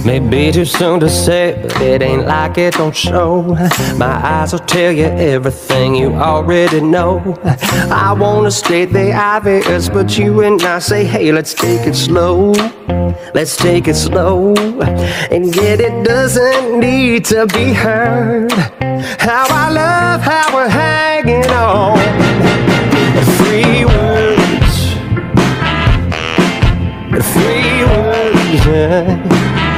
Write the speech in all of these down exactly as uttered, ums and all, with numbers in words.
Maybe too soon to say, but it ain't like it don't show. My eyes will tell you everything you already know. I wanna state the obvious, but you and I say, hey, let's take it slow. Let's take it slow. And yet it doesn't need to be heard. How I love how we're hanging on. Free words. Free words, yeah.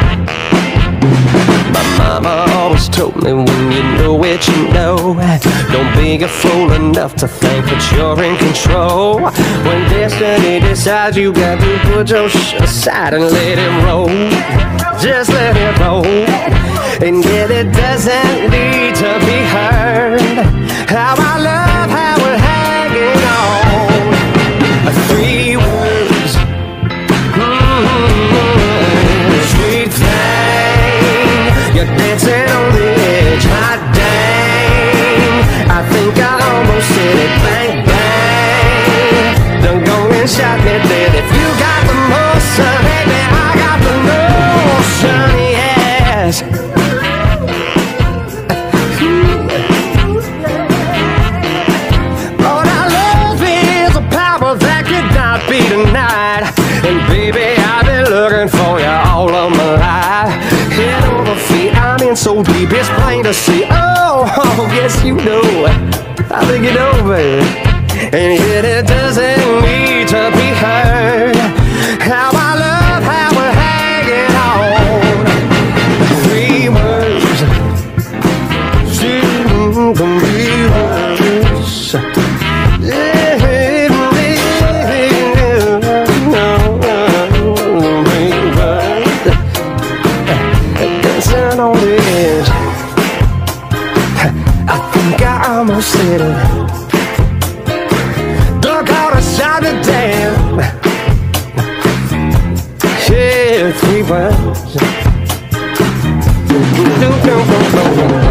Mama always told me, when you know it, you know. Don't be a fool enough to think that you're in control. When destiny decides, you got to put your shit aside and let it roll. Just let it roll. And yet it doesn't need to be heard. How I love how we're hanging on. Three words. Mm-hmm. Sweet thing, you're dancing on the edge, hot dang. I think I almost said it, bang, bang. Don't go and shot me dead. If you got the motion, baby, I got the notion, yes. Lord, our love is a power that cannot be denied. And baby, I've been looking for you all of my life. Head over feet, I'm in so deep, it's plain to see. Oh, oh, yes you know, I think you know, baby. And yet it doesn't need to be heard. How I love how we're hanging on. Three words, three words, yeah. On the edge, I think I almost said it. Dug out a shot of damn. Yeah, three words.